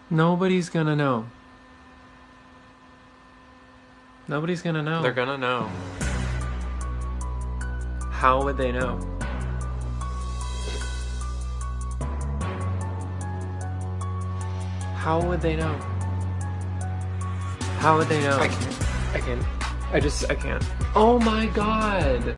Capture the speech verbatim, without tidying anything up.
Nobody's gonna know. Nobody's gonna know. They're gonna know. How would they know? How would they know? How would they know? I can't. I can't. I just, I can't. Oh my god!